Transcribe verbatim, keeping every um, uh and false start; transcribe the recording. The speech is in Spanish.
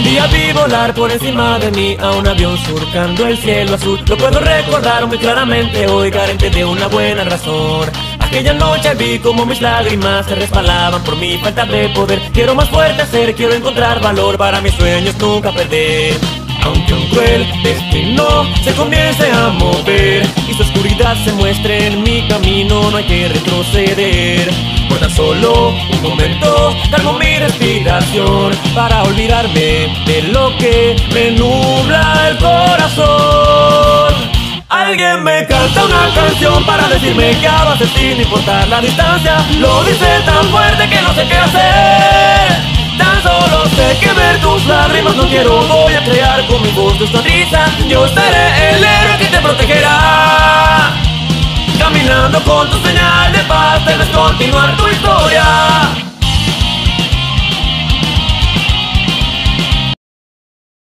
día vi volar por encima de mí a un avión surcando el cielo azul. Lo puedo recordar muy claramente hoy, carente de una buena razón. Aquella noche vi como mis lágrimas se resbalaban por mi falta de poder. Quiero más fuerte ser, quiero encontrar valor para mis sueños nunca perder. Aunque un cruel destino se comience a mover y su oscuridad se muestre en mi camino, no hay que retroceder. Por tan solo un momento calmo mi respiración para olvidarme de lo que me nubla el corazón. Alguien me canta una canción para decirme que avances sin importar la distancia. Lo dice tan fuerte que no sé qué hacer. Tan solo sé que ver tus lágrimas no quiero. Voy a crear con mi voz tu sonrisa. Yo seré el héroe que te protegerá. Caminando con tu señal de paz debes continuar tu historia.